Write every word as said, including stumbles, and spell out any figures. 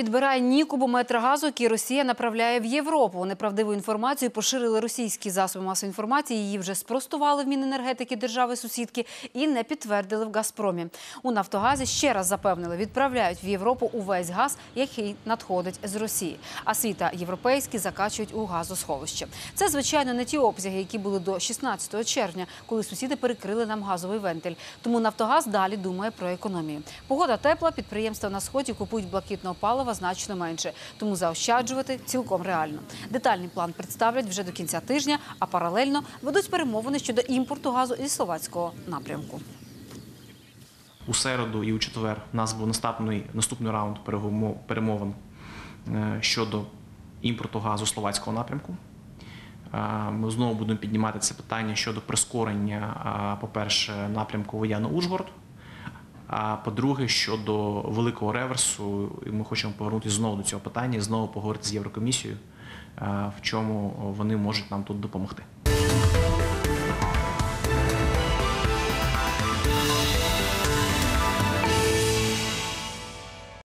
підбирає ні кубометра газу, який Росія направляє в Європу. Неправдиву інформацію поширили російські засоби масової інформації. Її вже спростували в Міненергетики держави-сусідки і не підтвердили в «Газпромі». У «Нафтогазі» ще раз запевнили, відправляють в Європу увесь газ, який надходить з Росії. А свій та європейський закачують у газосховище. Це, звичайно, не ті обсяги, які були до шістнадцятого червня, коли сусіди перекрили нам газовий вентиль. Тому «Нафтогаз» далі думає про економію. Погода тепла, підприємства на Сході купують блакитного палива значно менше. Тому заощаджувати цілком реально. Детальний план представлять вже до кінця тижня, а паралельно ведуть перемовини щодо імпорту газу із словацького напрямку. У середу і у четвер у нас був наступний, наступний раунд перемовин щодо імпорту газу словацького напрямку. Ми знову будемо піднімати це питання щодо прискорення, по-перше, напрямку Воєнно-Ужгород, а по-друге, щодо великого реверсу. Ми хочемо повернутися знову до цього питання і знову поговорити з Єврокомісією, в чому вони можуть нам тут допомогти.